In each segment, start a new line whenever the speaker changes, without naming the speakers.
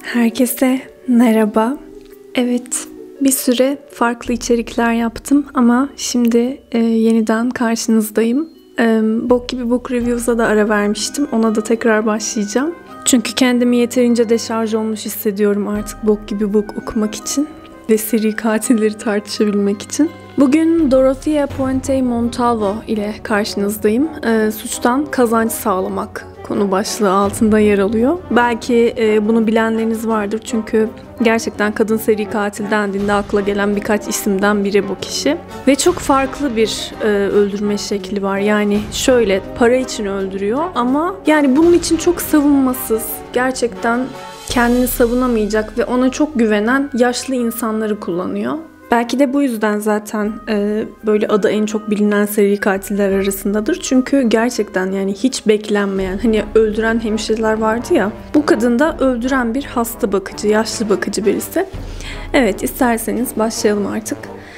Herkese merhaba. Evet, bir süre farklı içerikler yaptım ama şimdi yeniden karşınızdayım. Bok gibi Book Reviews'a da ara vermiştim. Ona da tekrar başlayacağım. Çünkü kendimi yeterince deşarj olmuş hissediyorum artık Bok gibi Book okumak için ve seri katilleri tartışabilmek için. Bugün Dorothea Puente Montalvo ile karşınızdayım. Suçtan kazanç sağlamak konu başlığı altında yer alıyor. Belki bunu bilenleriniz vardır çünkü gerçekten kadın seri katil dendiğinde akla gelen birkaç isimden biri bu kişi. Ve çok farklı bir öldürme şekli var. Yani şöyle para için öldürüyor ama yani bunun için çok savunmasız, gerçekten kendini savunamayacak ve ona çok güvenen yaşlı insanları kullanıyor. Belki de bu yüzden zaten böyle adı en çok bilinen seri katiller arasındadır. Çünkü gerçekten yani hiç beklenmeyen, hani öldüren hemşireler vardı ya, bu kadın da öldüren bir hasta bakıcı, yaşlı bakıcı birisi. Evet, isterseniz başlayalım artık.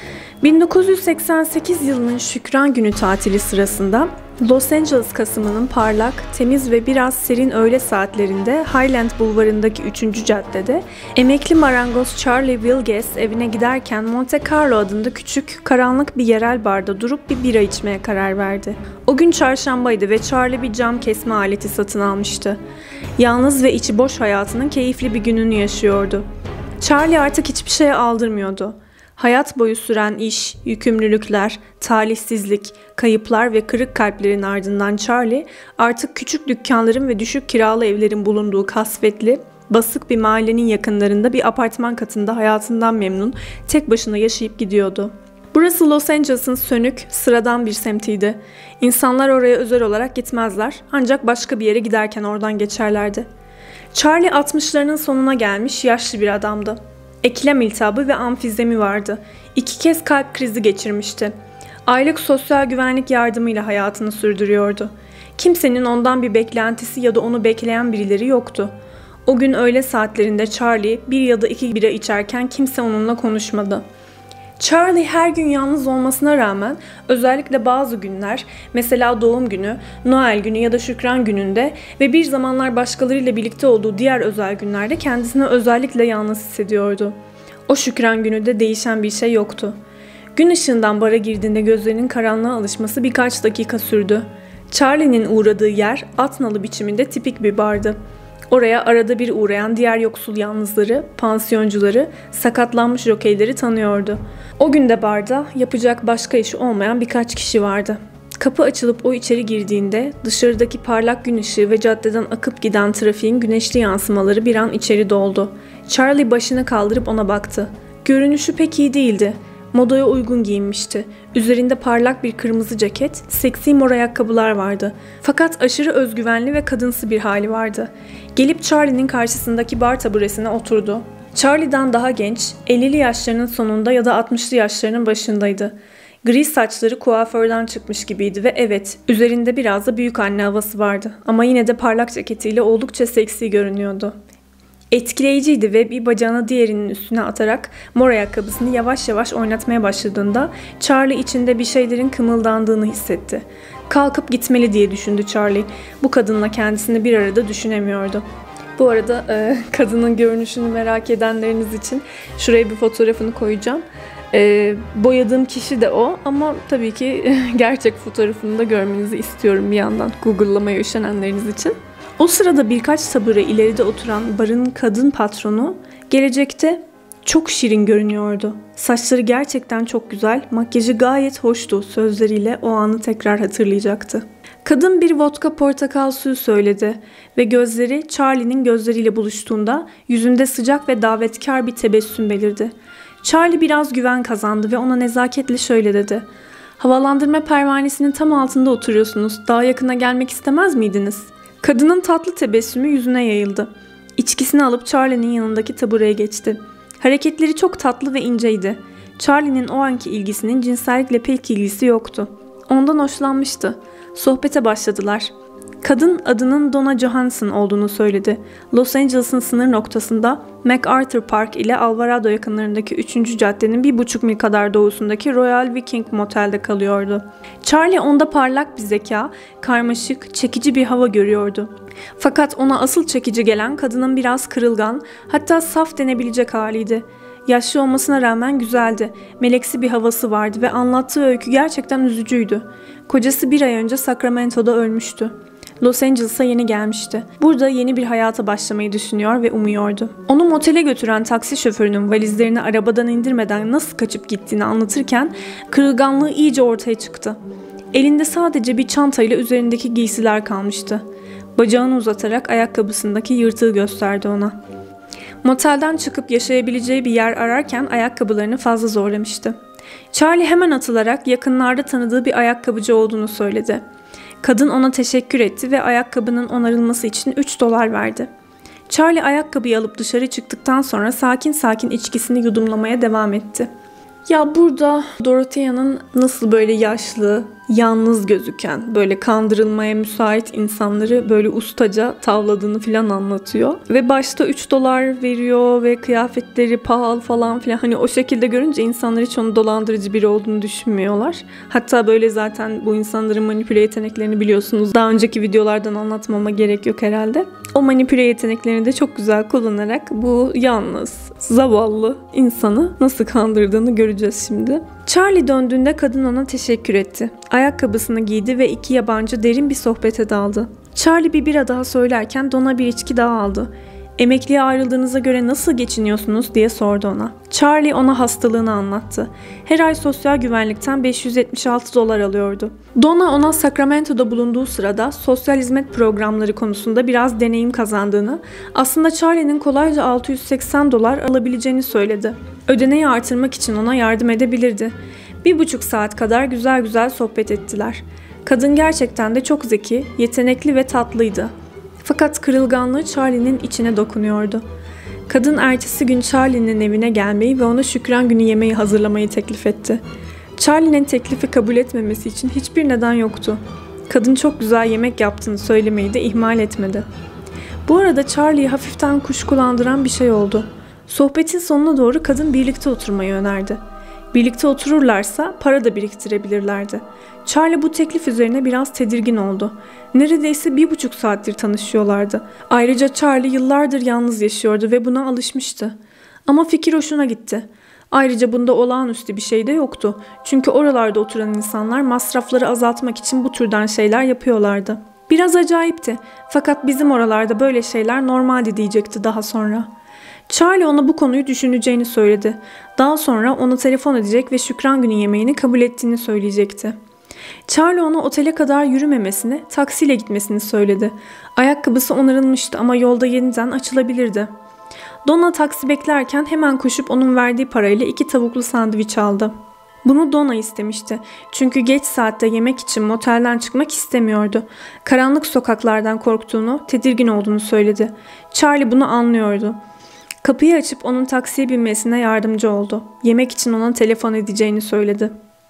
1988 yılının Şükran Günü tatili sırasında Los Angeles kasımının parlak, temiz ve biraz serin öğle saatlerinde Highland Bulvarı'ndaki 3. caddede emekli marangoz Charlie Wilges evine giderken Monte Carlo adında küçük, karanlık bir yerel barda durup bir bira içmeye karar verdi. O gün çarşambaydı ve Charlie bir cam kesme aleti satın almıştı. Yalnız ve içi boş hayatının keyifli bir gününü yaşıyordu. Charlie artık hiçbir şeye aldırmıyordu. Hayat boyu süren iş, yükümlülükler, talihsizlik, kayıplar ve kırık kalplerin ardından Charlie artık küçük dükkanların ve düşük kiralı evlerin bulunduğu kasvetli, basık bir mahallenin yakınlarında bir apartman katında hayatından memnun, tek başına yaşayıp gidiyordu. Burası Los Angeles'ın sönük, sıradan bir semtiydi. İnsanlar oraya özel olarak gitmezler, ancak başka bir yere giderken oradan geçerlerdi. Charlie 60'larının sonuna gelmiş yaşlı bir adamdı. Eklem iltihabı ve amfizemi vardı. 2 kez kalp krizi geçirmişti. Aylık sosyal güvenlik yardımıyla hayatını sürdürüyordu. Kimsenin ondan bir beklentisi ya da onu bekleyen birileri yoktu. O gün öğle saatlerinde Charlie 1 ya da 2 bira içerken kimse onunla konuşmadı. Charlie her gün yalnız olmasına rağmen özellikle bazı günler, mesela doğum günü, Noel günü ya da Şükran gününde ve bir zamanlar başkalarıyla birlikte olduğu diğer özel günlerde kendisini özellikle yalnız hissediyordu. O Şükran günü de değişen bir şey yoktu. Gün ışığından bara girdiğinde gözlerinin karanlığa alışması birkaç dakika sürdü. Charlie'nin uğradığı yer at nalı biçiminde tipik bir bardı. Oraya arada bir uğrayan diğer yoksul yalnızları, pansiyoncuları, sakatlanmış jokeyleri tanıyordu. O gün de barda yapacak başka işi olmayan birkaç kişi vardı. Kapı açılıp o içeri girdiğinde dışarıdaki parlak gün ışığı ve caddeden akıp giden trafiğin güneşli yansımaları bir an içeri doldu. Charlie başını kaldırıp ona baktı. Görünüşü pek iyi değildi. Modaya uygun giyinmişti. Üzerinde parlak bir kırmızı ceket, seksi mor ayakkabılar vardı. Fakat aşırı özgüvenli ve kadınsı bir hali vardı. Gelip Charlie'nin karşısındaki bar taburesine oturdu. Charlie'den daha genç, 50'li yaşlarının sonunda ya da 60'lı yaşlarının başındaydı. Gri saçları kuaförden çıkmış gibiydi ve evet, üzerinde biraz da büyük anne havası vardı. Ama yine de parlak ceketiyle oldukça seksi görünüyordu. Etkileyiciydi ve bir bacağını diğerinin üstüne atarak mor ayakkabısını yavaş yavaş oynatmaya başladığında Charlie içinde bir şeylerin kımıldandığını hissetti. Kalkıp gitmeli diye düşündü Charlie. Bu kadınla kendisini bir arada düşünemiyordu. Bu arada kadının görünüşünü merak edenleriniz için şuraya bir fotoğrafını koyacağım. Boyadığım kişi de o ama tabii ki gerçek fotoğrafını da görmenizi istiyorum bir yandan, Google'lamaya üşenenleriniz için. O sırada birkaç tabure ileride oturan barın kadın patronu gelecekte çok şirin görünüyordu. Saçları gerçekten çok güzel, makyajı gayet hoştu sözleriyle o anı tekrar hatırlayacaktı. Kadın bir vodka portakal suyu söyledi ve gözleri Charlie'nin gözleriyle buluştuğunda yüzünde sıcak ve davetkar bir tebessüm belirdi. Charlie biraz güven kazandı ve ona nezaketle şöyle dedi. "Havalandırma pervanesinin tam altında oturuyorsunuz. Daha yakına gelmek istemez miydiniz?" Kadının tatlı tebessümü yüzüne yayıldı. İçkisini alıp Charlie'nin yanındaki tabureye geçti. Hareketleri çok tatlı ve inceydi. Charlie'nin o anki ilgisinin cinsellikle pek ilgisi yoktu. Ondan hoşlanmıştı. Sohbete başladılar. Kadın adının Donna Johansson olduğunu söyledi. Los Angeles'ın sınır noktasında MacArthur Park ile Alvarado yakınlarındaki 3. caddenin 1,5 mil kadar doğusundaki Royal Viking Motel'de kalıyordu. Charlie onda parlak bir zeka, karmaşık, çekici bir hava görüyordu. Fakat ona asıl çekici gelen kadının biraz kırılgan, hatta saf denebilecek haliydi. Yaşlı olmasına rağmen güzeldi, meleksi bir havası vardı ve anlattığı öykü gerçekten üzücüydü. Kocası 1 ay önce Sacramento'da ölmüştü. Los Angeles'a yeni gelmişti. Burada yeni bir hayata başlamayı düşünüyor ve umuyordu. Onu motele götüren taksi şoförünün valizlerini arabadan indirmeden nasıl kaçıp gittiğini anlatırken kırılganlığı iyice ortaya çıktı. Elinde sadece bir çantayla üzerindeki giysiler kalmıştı. Bacağını uzatarak ayakkabısındaki yırtığı gösterdi ona. Motelden çıkıp yaşayabileceği bir yer ararken ayakkabılarını fazla zorlamıştı. Charlie hemen atılarak yakınlarda tanıdığı bir ayakkabıcı olduğunu söyledi. Kadın ona teşekkür etti ve ayakkabının onarılması için $3 verdi. Charlie ayakkabıyı alıp dışarı çıktıktan sonra sakin sakin içkisini yudumlamaya devam etti. Ya burada Dorothea'nın nasıl böyle yaşlı, yalnız gözüken, böyle kandırılmaya müsait insanları böyle ustaca tavladığını falan anlatıyor. Ve başta $3 veriyor ve kıyafetleri pahalı falan filan. Hani o şekilde görünce insanlar hiç onun dolandırıcı biri olduğunu düşünmüyorlar. Hatta böyle zaten bu insanların manipüle yeteneklerini biliyorsunuz. Daha önceki videolardan anlatmama gerek yok herhalde. O manipüle yeteneklerini de çok güzel kullanarak bu yalnız, zavallı insanı nasıl kandırdığını göreceğiz şimdi. Charlie döndüğünde kadın ona teşekkür etti. Ayakkabısını giydi ve 2 yabancı derin bir sohbete daldı. Charlie bir bira daha söylerken Donna bir içki daha aldı. "Emekliye ayrıldığınıza göre nasıl geçiniyorsunuz?" diye sordu ona. Charlie ona hastalığını anlattı. Her ay sosyal güvenlikten $576 alıyordu. Donna ona Sacramento'da bulunduğu sırada sosyal hizmet programları konusunda biraz deneyim kazandığını, aslında Charlie'nin kolayca $680 alabileceğini söyledi. Ödeneği artırmak için ona yardım edebilirdi. 1,5 saat kadar güzel güzel sohbet ettiler. Kadın gerçekten de çok zeki, yetenekli ve tatlıydı. Fakat kırılganlığı Charlie'nin içine dokunuyordu. Kadın ertesi gün Charlie'nin evine gelmeyi ve ona şükran günü yemeği hazırlamayı teklif etti. Charlie'nin teklifi kabul etmemesi için hiçbir neden yoktu. Kadın çok güzel yemek yaptığını söylemeyi de ihmal etmedi. Bu arada Charlie'yi hafiften kuşkulandıran bir şey oldu. Sohbetin sonuna doğru kadın birlikte oturmayı önerdi. Birlikte otururlarsa para da biriktirebilirlerdi. Charlie bu teklif üzerine biraz tedirgin oldu. Neredeyse 1,5 saattir tanışıyorlardı. Ayrıca Charlie yıllardır yalnız yaşıyordu ve buna alışmıştı. Ama fikir hoşuna gitti. Ayrıca bunda olağanüstü bir şey de yoktu. Çünkü oralarda oturan insanlar masrafları azaltmak için bu türden şeyler yapıyorlardı. Biraz acayipti. Fakat bizim oralarda böyle şeyler normaldi diyecekti daha sonra. Charlie ona bu konuyu düşüneceğini söyledi. Daha sonra ona telefon edecek ve şükran günü yemeğini kabul ettiğini söyleyecekti. Charlie ona otele kadar yürümemesini, taksiyle gitmesini söyledi. Ayakkabısı onarılmıştı ama yolda yeniden açılabilirdi. Donna taksi beklerken hemen koşup onun verdiği parayla 2 tavuklu sandviç aldı. Bunu Donna istemişti. Çünkü geç saatte yemek için motelden çıkmak istemiyordu. Karanlık sokaklardan korktuğunu, tedirgin olduğunu söyledi. Charlie bunu anlıyordu. Kapıyı açıp onun taksiye binmesine yardımcı oldu. Yemek için ona telefon edeceğini söyledi.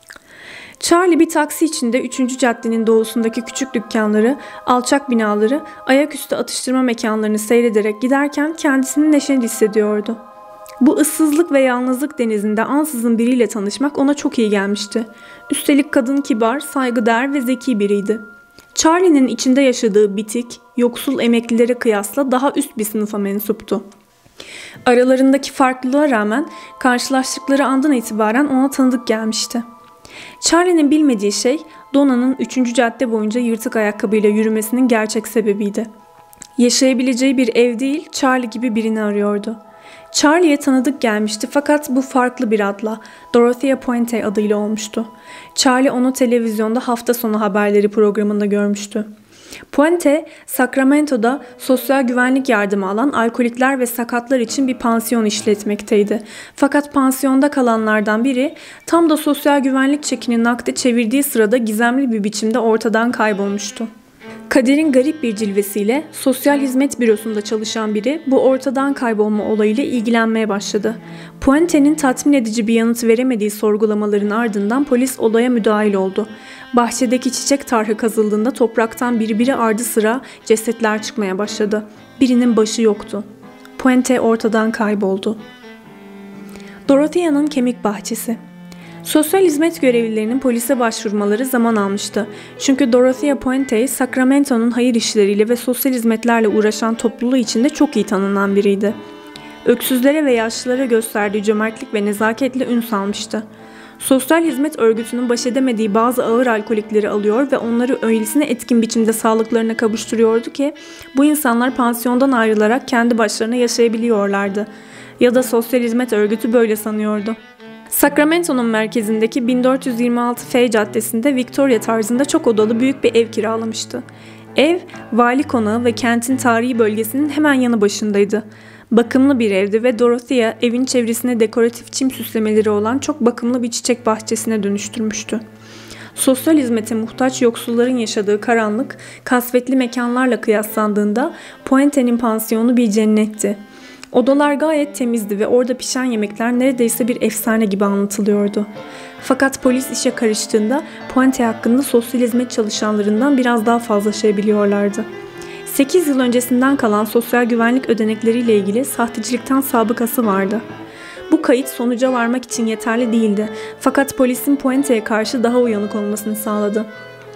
Charlie bir taksi içinde 3. caddenin doğusundaki küçük dükkanları, alçak binaları, ayaküstü atıştırma mekanlarını seyrederek giderken kendisini neşeli hissediyordu. Bu ıssızlık ve yalnızlık denizinde ansızın biriyle tanışmak ona çok iyi gelmişti. Üstelik kadın kibar, saygıdeğer ve zeki biriydi. Charlie'nin içinde yaşadığı bitik, yoksul emeklilere kıyasla daha üst bir sınıfa mensuptu. Aralarındaki farklılığa rağmen karşılaştıkları andan itibaren ona tanıdık gelmişti. Charlie'nin bilmediği şey Donna'nın 3. cadde boyunca yırtık ayakkabıyla yürümesinin gerçek sebebiydi. Yaşayabileceği bir ev değil, Charlie gibi birini arıyordu. Charlie'ye tanıdık gelmişti fakat bu farklı bir adla, Dorothea Puente adıyla olmuştu. Charlie onu televizyonda hafta sonu haberleri programında görmüştü. Puente, Sacramento'da sosyal güvenlik yardımı alan alkolikler ve sakatlar için bir pansiyon işletmekteydi. Fakat pansiyonda kalanlardan biri tam da sosyal güvenlik çekini nakde çevirdiği sırada gizemli bir biçimde ortadan kaybolmuştu. Kaderin garip bir cilvesiyle sosyal hizmet bürosunda çalışan biri bu ortadan kaybolma olayıyla ilgilenmeye başladı. Puente'nin tatmin edici bir yanıt veremediği sorgulamaların ardından polis olaya müdahil oldu. Bahçedeki çiçek tarhı kazıldığında topraktan birbiri ardı sıra cesetler çıkmaya başladı. Birinin başı yoktu. Puente ortadan kayboldu. Dorothea'nın kemik bahçesi. Sosyal hizmet görevlilerinin polise başvurmaları zaman almıştı. Çünkü Dorothea Puente, Sacramento'nun hayır işleriyle ve sosyal hizmetlerle uğraşan topluluğu içinde çok iyi tanınan biriydi. Öksüzlere ve yaşlılara gösterdiği cömertlik ve nezaketle ün salmıştı. Sosyal hizmet örgütünün baş edemediği bazı ağır alkolikleri alıyor ve onları öylesine etkin biçimde sağlıklarına kavuşturuyordu ki bu insanlar pansiyondan ayrılarak kendi başlarına yaşayabiliyorlardı. Ya da sosyal hizmet örgütü böyle sanıyordu. Sacramento'nun merkezindeki 1426 F Caddesi'nde Victoria tarzında çok odalı büyük bir ev kiralamıştı. Ev, vali konağı ve kentin tarihi bölgesinin hemen yanı başındaydı. Bakımlı bir evdi ve Dorothea evin çevresine dekoratif çim süslemeleri olan çok bakımlı bir çiçek bahçesine dönüştürmüştü. Sosyal hizmete muhtaç yoksulların yaşadığı karanlık, kasvetli mekanlarla kıyaslandığında Puente'nin pansiyonu bir cennetti. Odalar gayet temizdi ve orada pişen yemekler neredeyse bir efsane gibi anlatılıyordu. Fakat polis işe karıştığında Puente hakkında sosyal hizmet çalışanlarından biraz daha fazla şey biliyorlardı. 8 yıl öncesinden kalan sosyal güvenlik ödenekleriyle ilgili sahtecilikten sabıkası vardı. Bu kayıt sonuca varmak için yeterli değildi. Fakat polisin Puente'ye karşı daha uyanık olmasını sağladı.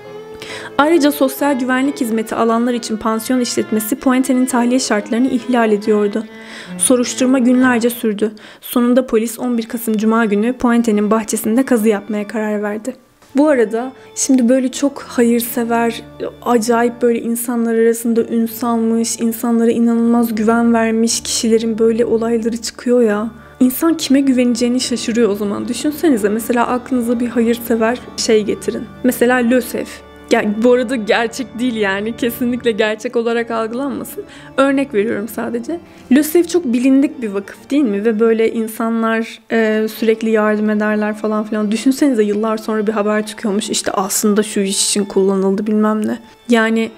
Ayrıca sosyal güvenlik hizmeti alanlar için pansiyon işletmesi Puente'nin tahliye şartlarını ihlal ediyordu. Soruşturma günlerce sürdü. Sonunda polis 11 Kasım Cuma günü Puente'nin bahçesinde kazı yapmaya karar verdi. Bu arada şimdi böyle çok hayırsever, acayip böyle insanlar arasında ün salmış, insanlara inanılmaz güven vermiş kişilerin böyle olayları çıkıyor ya. İnsan kime güveneceğini şaşırıyor o zaman. Düşünsenize mesela aklınıza bir hayırsever şey getirin. Mesela LÖSEV. Yani bu arada gerçek değil yani. Kesinlikle gerçek olarak algılanmasın. Örnek veriyorum sadece. LÖSEV çok bilindik bir vakıf değil mi? Ve böyle insanlar sürekli yardım ederler falan filan. Düşünsenize yıllar sonra bir haber çıkıyormuş. İşte aslında şu iş için kullanıldı bilmem ne. Yani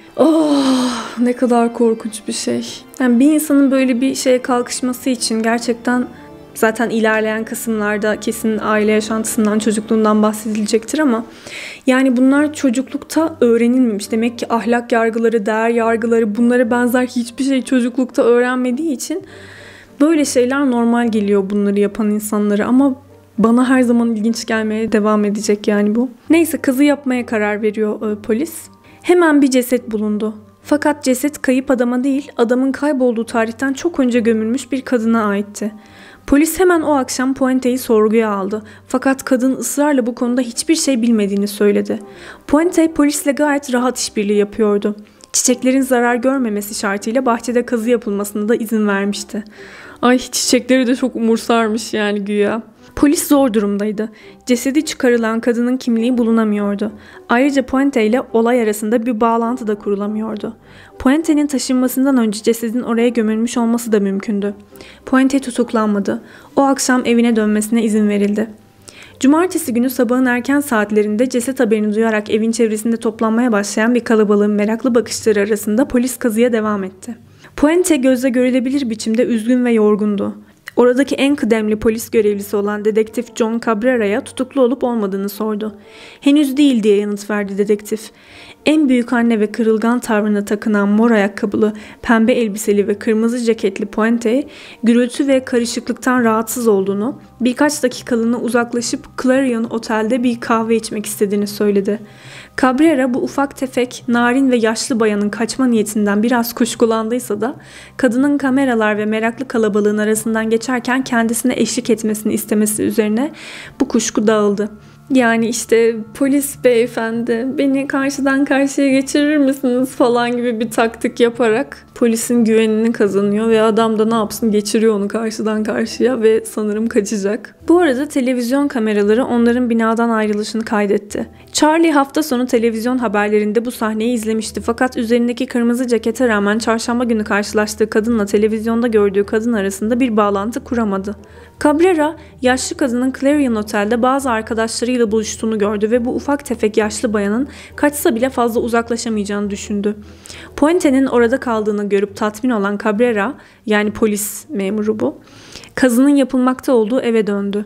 ne kadar korkunç bir şey. Yani bir insanın böyle bir şeye kalkışması için gerçekten zaten ilerleyen kısımlarda kesin aile yaşantısından, çocukluğundan bahsedilecektir ama yani bunlar çocuklukta öğrenilmemiş. Demek ki ahlak yargıları, değer yargıları, bunlara benzer hiçbir şey çocuklukta öğrenmediği için böyle şeyler normal geliyor bunları yapan insanlara ama bana her zaman ilginç gelmeye devam edecek yani bu. Neyse kazı yapmaya karar veriyor polis. Hemen bir ceset bulundu. Fakat ceset kayıp adama değil, adamın kaybolduğu tarihten çok önce gömülmüş bir kadına aitti. Polis hemen o akşam Puente'yi sorguya aldı. Fakat kadın ısrarla bu konuda hiçbir şey bilmediğini söyledi. Puente polisle gayet rahat işbirliği yapıyordu. Çiçeklerin zarar görmemesi şartıyla bahçede kazı yapılmasına da izin vermişti. Ay çiçekleri de çok umursarmış yani güya. Polis zor durumdaydı. Cesedi çıkarılan kadının kimliği bulunamıyordu. Ayrıca Puente ile olay arasında bir bağlantı da kurulamıyordu. Puente'nin taşınmasından önce cesedin oraya gömülmüş olması da mümkündü. Puente tutuklanmadı. O akşam evine dönmesine izin verildi. Cumartesi günü sabahın erken saatlerinde ceset haberini duyarak evin çevresinde toplanmaya başlayan bir kalabalığın meraklı bakışları arasında polis kazıya devam etti. Puente gözle görülebilir biçimde üzgün ve yorgundu. Oradaki en kıdemli polis görevlisi olan dedektif John Cabrera'ya tutuklu olup olmadığını sordu. Henüz değil diye yanıt verdi dedektif. En büyük anne ve kırılgan tavrına takınan mor ayakkabılı, pembe elbiseli ve kırmızı ceketli Puente, gürültü ve karışıklıktan rahatsız olduğunu, birkaç dakikalığına uzaklaşıp Clarion Otel'de bir kahve içmek istediğini söyledi. Cabrera bu ufak tefek, narin ve yaşlı bayanın kaçma niyetinden biraz kuşkulandıysa da kadının kameralar ve meraklı kalabalığın arasından geçerken kendisine eşlik etmesini istemesi üzerine bu kuşku dağıldı. Yani işte polis beyefendi beni karşıdan karşıya geçirir misiniz falan gibi bir taktik yaparak polisin güvenini kazanıyor ve adam da ne yapsın geçiriyor onu karşıdan karşıya ve sanırım kaçacak. Bu arada televizyon kameraları onların binadan ayrılışını kaydetti. Charlie hafta sonu televizyon haberlerinde bu sahneyi izlemişti fakat üzerindeki kırmızı cekete rağmen çarşamba günü karşılaştığı kadınla televizyonda gördüğü kadın arasında bir bağlantı kuramadı. Cabrera, yaşlı kadının Clarion Otel'de bazı arkadaşlarıyla buluştuğunu gördü ve bu ufak tefek yaşlı bayanın kaçsa bile fazla uzaklaşamayacağını düşündü. Puente'nin orada kaldığını görüp tatmin olan Cabrera, yani polis memuru bu, kazının yapılmakta olduğu eve döndü.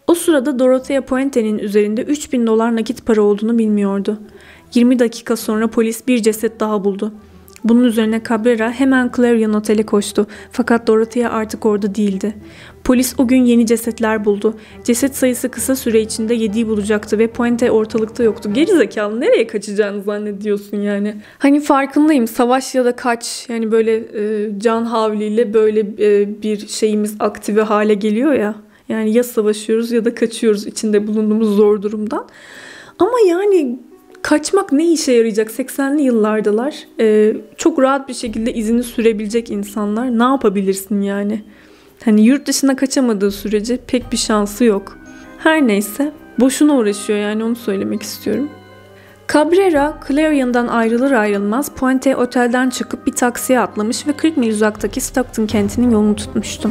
O sırada Dorothea Puente'nin üzerinde $3.000 nakit para olduğunu bilmiyordu. 20 dakika sonra polis bir ceset daha buldu. Bunun üzerine Cabrera hemen Clarion Otel'e koştu. Fakat Dorothea artık orada değildi. Polis o gün yeni cesetler buldu. Ceset sayısı kısa süre içinde 7'yi bulacaktı ve Puente ortalıkta yoktu. Gerizekalı, nereye kaçacağını zannediyorsun yani? Hani farkındayım, savaş ya da kaç, yani böyle can havliyle böyle bir şeyimiz aktive hale geliyor ya. Yani ya savaşıyoruz ya da kaçıyoruz içinde bulunduğumuz zor durumdan. Ama yani kaçmak ne işe yarayacak? 80'li yıllardalar. Çok rahat bir şekilde izini sürebilecek insanlar. Ne yapabilirsin yani? Hani yurt dışına kaçamadığı sürece pek bir şansı yok. Her neyse, boşuna uğraşıyor yani, onu söylemek istiyorum. Cabrera, Clarion'dan ayrılır ayrılmaz Puente otelden çıkıp bir taksiye atlamış ve 40 mil uzaktaki Stockton kentinin yolunu tutmuştu.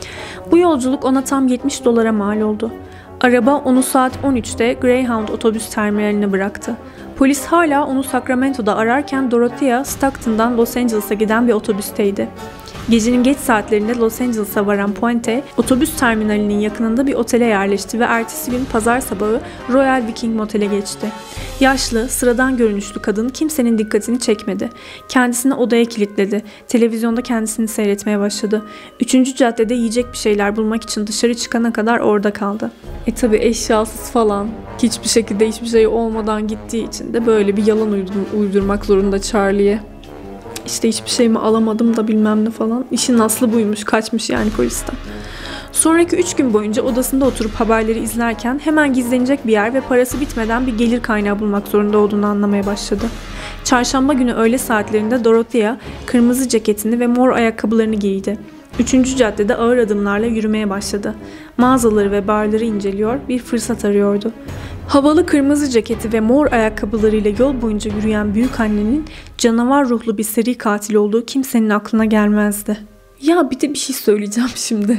Bu yolculuk ona tam $70 mal oldu. Araba onu saat 13'te Greyhound otobüs terminaline bıraktı. Polis hala onu Sacramento'da ararken Dorothea, Stockton'dan Los Angeles'a giden bir otobüsteydi. Gecenin geç saatlerinde Los Angeles'a varan Puente, otobüs terminalinin yakınında bir otele yerleşti ve ertesi gün pazar sabahı Royal Viking Motel'e geçti. Yaşlı, sıradan görünüşlü kadın kimsenin dikkatini çekmedi. Kendisini odaya kilitledi. Televizyonda kendisini seyretmeye başladı. 3. caddede yiyecek bir şeyler bulmak için dışarı çıkana kadar orada kaldı. Tabi eşyasız falan, hiçbir şekilde hiçbir şey olmadan gittiği için de böyle bir yalan uydurmak zorunda Charlie'ye. İşte hiçbir şeyimi alamadım da bilmem ne falan. İşin aslı buymuş, kaçmış yani polisten. Sonraki 3 gün boyunca odasında oturup haberleri izlerken hemen gizlenecek bir yer ve parası bitmeden bir gelir kaynağı bulmak zorunda olduğunu anlamaya başladı. Çarşamba günü öğle saatlerinde Dorothea kırmızı ceketini ve mor ayakkabılarını giydi. 3. caddede ağır adımlarla yürümeye başladı. Mağazaları ve barları inceliyor, bir fırsat arıyordu. Havalı kırmızı ceketi ve mor ayakkabılarıyla yol boyunca yürüyen büyükannenin canavar ruhlu bir seri katil olduğu kimsenin aklına gelmezdi. Ya bir de bir şey söyleyeceğim şimdi.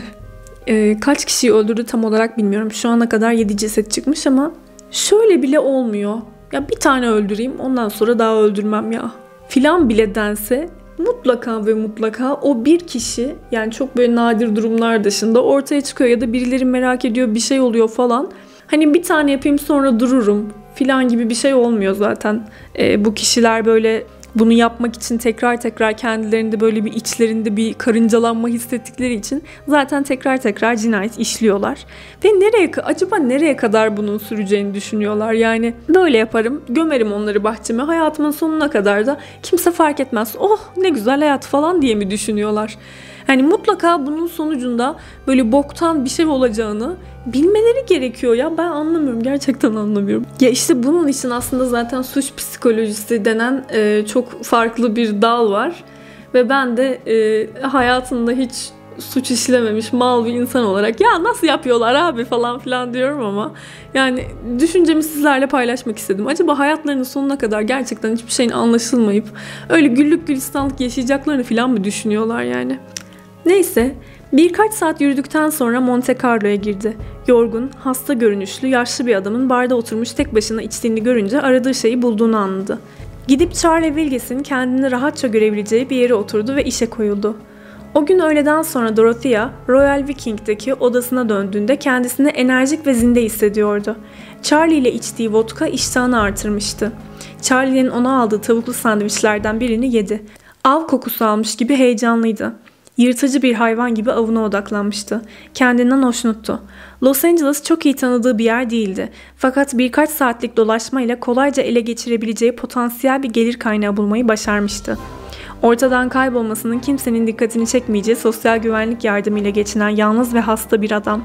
Kaç kişiyi öldürdü tam olarak bilmiyorum. Şu ana kadar 7 ceset çıkmış ama şöyle bile olmuyor. Ya bir tane öldüreyim, ondan sonra daha öldürmem ya filan bile dense mutlaka ve mutlaka o bir kişi, yani çok böyle nadir durumlar dışında ortaya çıkıyor ya da birileri merak ediyor, bir şey oluyor falan. Hani bir tane yapayım sonra dururum filan gibi bir şey olmuyor zaten. Bu kişiler böyle bunu yapmak için tekrar kendilerinde böyle bir içlerinde bir karıncalanma hissettikleri için zaten tekrar cinayet işliyorlar. Ve acaba nereye kadar bunun süreceğini düşünüyorlar. Yani böyle yaparım, gömerim onları bahçeme, hayatımın sonuna kadar da kimse fark etmez. Oh ne güzel hayat falan diye mi düşünüyorlar? Yani mutlaka bunun sonucunda böyle boktan bir şey olacağını bilmeleri gerekiyor ya, ben anlamıyorum, gerçekten anlamıyorum. Ya işte bunun için aslında zaten suç psikolojisi denen çok farklı bir dal var ve ben de hayatında hiç suç işlememiş mal bir insan olarak ya nasıl yapıyorlar abi falan filan diyorum ama yani düşüncemi sizlerle paylaşmak istedim. Acaba hayatlarının sonuna kadar gerçekten hiçbir şeyin anlaşılmayıp öyle güllük gülistanlık yaşayacaklarını filan mı düşünüyorlar yani? Neyse, birkaç saat yürüdükten sonra Monte Carlo'ya girdi. Yorgun, hasta görünüşlü, yaşlı bir adamın barda oturmuş tek başına içtiğini görünce aradığı şeyi bulduğunu anladı. Gidip Charlie Wilges'in kendini rahatça görebileceği bir yere oturdu ve işe koyuldu. O gün öğleden sonra Dorothea, Royal Viking'deki odasına döndüğünde kendisini enerjik ve zinde hissediyordu. Charlie ile içtiği vodka iştahını artırmıştı. Charlie'nin ona aldığı tavuklu sandviçlerden birini yedi. Av kokusu almış gibi heyecanlıydı. Yırtıcı bir hayvan gibi avına odaklanmıştı. Kendinden hoşnuttu. Los Angeles çok iyi tanıdığı bir yer değildi. Fakat birkaç saatlik dolaşmayla kolayca ele geçirebileceği potansiyel bir gelir kaynağı bulmayı başarmıştı. Ortadan kaybolmasının kimsenin dikkatini çekmeyeceği sosyal güvenlik yardımıyla geçinen yalnız ve hasta bir adam.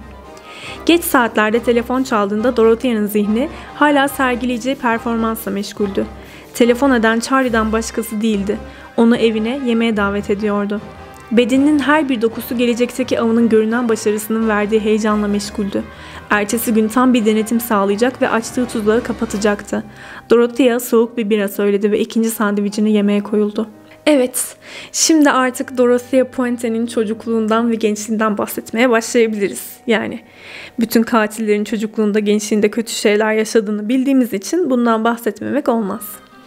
Geç saatlerde telefon çaldığında Dorothea'nın zihni hala sergileyeceği performansla meşguldü. Telefon eden Charlie'den başkası değildi. Onu evine yemeğe davet ediyordu. Bedeninin her bir dokusu gelecekteki avının görünen başarısının verdiği heyecanla meşguldü. Ertesi gün tam bir denetim sağlayacak ve açtığı tuzlağı kapatacaktı. Dorothea soğuk bir bira söyledi ve ikinci sandviçini yemeye koyuldu. Evet, şimdi artık Dorothea Puente'nin çocukluğundan ve gençliğinden bahsetmeye başlayabiliriz. Yani bütün katillerin çocukluğunda, gençliğinde kötü şeyler yaşadığını bildiğimiz için bundan bahsetmemek olmaz.